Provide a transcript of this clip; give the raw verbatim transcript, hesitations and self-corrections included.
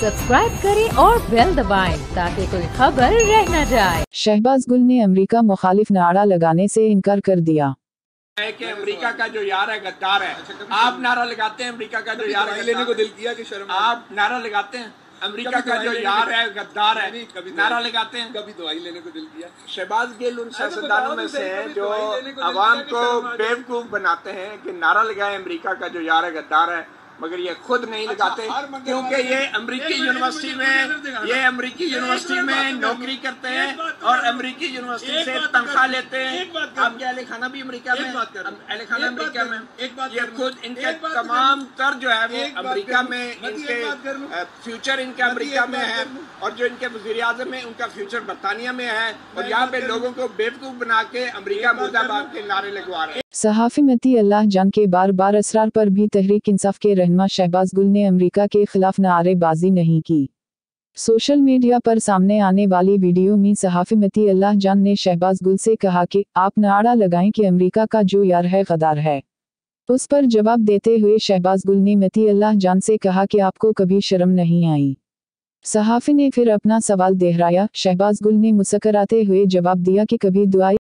Subscribe करें और bell दबाएं ताकि कोई खबर रह न जाए। शहबाज गुल ने अमेरिका मुखालिफ नारा लगाने से इनकार कर दिया है कि अमेरिका का जो यार है गद्दार है। आप नारा लगाते हैं अमेरिका का जो यार है, लेने को दिल किया कि शर्म आप नारा लगाते हैं अमेरिका का जो यार है गद्दार है, नारा लगाते हैं, कभी दवाई लेने को दिल किया। शहबाज गिल उन सियासतदानों में से हैं जो आवाम को बेवकूफ बनाते हैं कि नारा लगाए अमेरिका का जो यार है गद्दार है, मगर ये खुद नहीं लगाते क्योंकि ये अमेरिकी यूनिवर्सिटी में ये अमेरिकी यूनिवर्सिटी में नौकरी करते हैं और अमेरिकी यूनिवर्सिटी से तनख्वाह लेते हैं। आपके अहले खाना भी अमेरिका में, अहले खाना अमेरिका में, ये खुद इनके तमाम तर जो है वो अमेरिका में, इनके फ्यूचर इनका अमेरिका में है और जो इनके वज़ीर आज़म है उनका फ्यूचर बरतानिया में है और यहाँ पे लोगों को बेवकूफ बना के अमेरिका मुर्दाबाद के नारे लगवा रहे हैं। सहाफ़ी मती अल्लाह जान के बार बार असरार पर भी तहरीक इंसाफ के रहनुमा शहबाज गुल ने अमेरिका के खिलाफ नारेबाजी नहीं की। सोशल मीडिया पर सामने आने वाली वीडियो में सहाफ़ी मती अल्लाह जान ने शहबाज गुल से कहा कि आप नारा लगाएं कि अमेरिका का जो यार है गद्दार है। उस पर जवाब देते हुए शहबाज गुल ने मती अल्लाह जान से कहा कि आपको कभी शर्म नहीं आई। सहाफ़ी ने फिर अपना सवाल दोहराया। शहबाज गुल ने मुस्कुराते हुए जवाब दिया कि कभी दुआई